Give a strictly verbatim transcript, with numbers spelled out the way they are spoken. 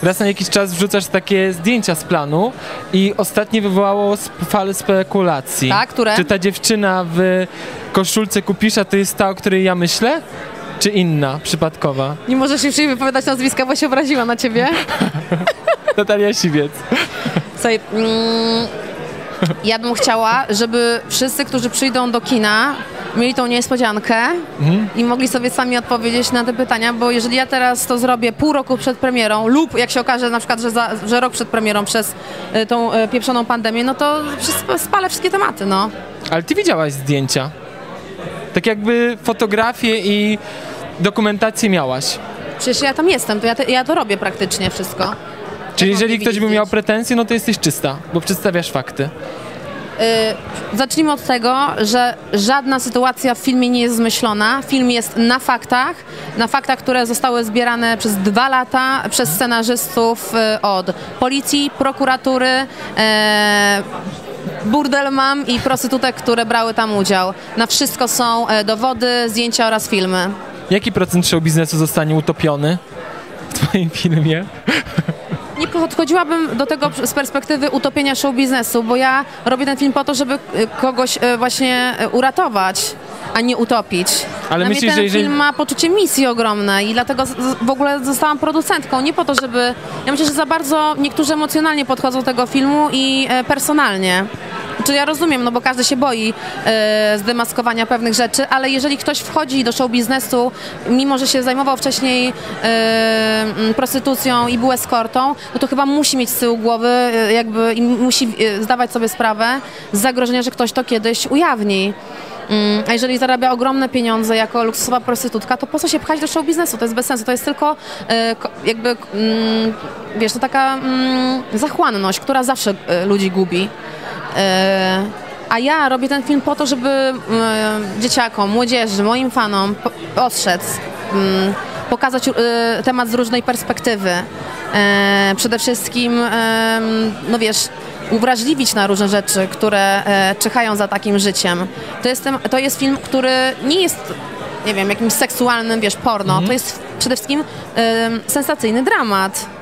raz na jakiś czas wrzucasz takie zdjęcia z planu i ostatnio wywołało sp- falę spekulacji. Tak, które? Czy ta dziewczyna w koszulce Kupisza to jest ta, o której ja myślę? Czy inna, przypadkowa? Nie możesz już jej wypowiadać nazwiska, bo się obraziła na ciebie. Natalia Siwiec. Słuchaj, mm, ja bym chciała, żeby wszyscy, którzy przyjdą do kina, mieli tą niespodziankę mhm. i mogli sobie sami odpowiedzieć na te pytania, bo jeżeli ja teraz to zrobię pół roku przed premierą lub jak się okaże na przykład, że, za, że rok przed premierą przez y, tą y, pieprzoną pandemię, no to spalę wszystkie tematy, no. Ale ty widziałaś zdjęcia. Tak jakby fotografie i dokumentację miałaś. Przecież ja tam jestem, to ja, te, ja to robię praktycznie wszystko. Czyli Jak jeżeli ktoś by miał zdjęć? pretensje, no to jesteś czysta, bo przedstawiasz fakty. Yy, zacznijmy od tego, że żadna sytuacja w filmie nie jest zmyślona. Film jest na faktach, na faktach, które zostały zbierane przez dwa lata przez scenarzystów yy, od policji, prokuratury, yy, burdel mam i prostytutek, które brały tam udział. Na wszystko są yy, dowody, zdjęcia oraz filmy. Jaki procent show biznesu zostanie utopiony w twoim filmie? Nie podchodziłabym do tego z perspektywy utopienia show biznesu, bo ja robię ten film po to, żeby kogoś właśnie uratować, a nie utopić. Ale Dla myślisz, mnie ten że jeżeli... film ma poczucie misji ogromne i dlatego w ogóle zostałam producentką, nie po to, żeby... Ja myślę, że za bardzo niektórzy emocjonalnie podchodzą do tego filmu i personalnie. Czy ja rozumiem, no bo każdy się boi e, zdemaskowania pewnych rzeczy, ale jeżeli ktoś wchodzi do show biznesu, mimo że się zajmował wcześniej e, prostytucją i był eskortą, no to chyba musi mieć z tyłu głowy e, jakby i musi e, zdawać sobie sprawę z zagrożenia, że ktoś to kiedyś ujawni. Mm, a jeżeli zarabia ogromne pieniądze jako luksusowa prostytutka, to po co się pchać do show biznesu? To jest bez sensu. To jest tylko e, jakby, mm, wiesz, to taka mm, zachłanność, która zawsze e, ludzi gubi. A ja robię ten film po to, żeby dzieciakom, młodzieży, moim fanom ostrzec, pokazać temat z różnej perspektywy. Przede wszystkim, no wiesz, uwrażliwić na różne rzeczy, które czyhają za takim życiem. To jest, to jest film, który nie jest, nie wiem, jakimś seksualnym, wiesz, porno. Mm. To jest przede wszystkim sensacyjny dramat.